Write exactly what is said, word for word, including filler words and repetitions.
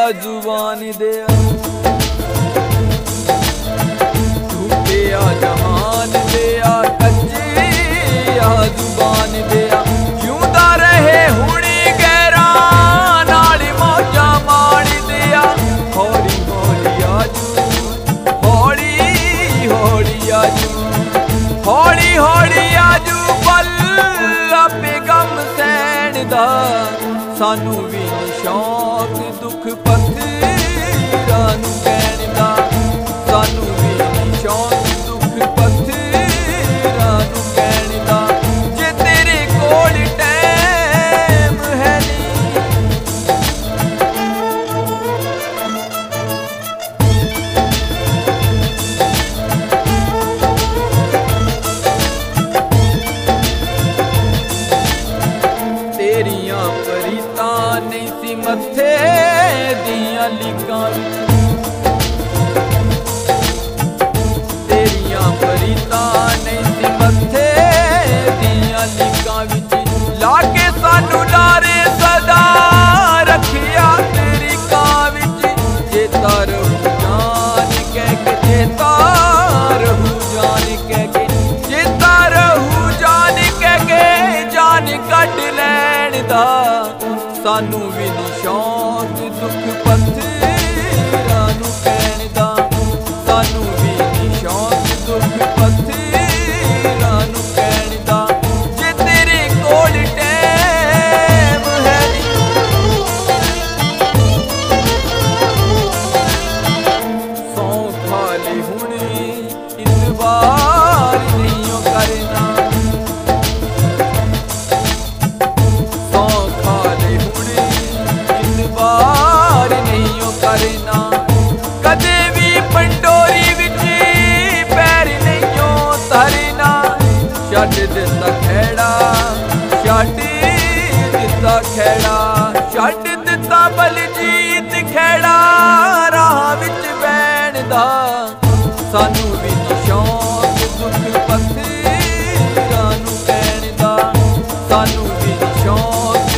जुबान दिया झूठिया जहान दिया कच्चिया जुबान दिया जिउंदा रहे हुणी गैरा नाल मौजा माण दिया हौली हौली आजू हौली हौली आजू हौली हौली आजू पल आपे गम सहण दा सानू भी शौक दुख पत्थरां नूं कहण दा सानू भी शौक दुख पत्थरां नूं कहण दा जे तेरे कोल टैम है नी तेरियां परीतां नहीं सी मत्थे दियां लीकां तेरियां परीतां नहीं सी मत्थे दियां लीकां विच लाके सानू लारे सदा रखिया तेरी कां विच चेता रहू जान कह के चेता रहू जान कह के चेता रहू जान कह के जान कढ लैण दा सानू भी नी शौक दुख पत्थरां नूं कहण दा सानू भी नी शौक दुख पत्थरां नूं कहण दा जे तेरे कोल टैम है सौ खाली हुणी इतबार नहीं करना बार नहीं करना कदे भी पंडोरी विच पैर नहीं धरना छड्ड दिता खेड़ा छड्ड दिता खेड़ा छड्ड दिता बलजीत खेड़ा राह विच बैण दा सानू भी शौक दुख पत्थरां नूं कहण दा सानू भी शौक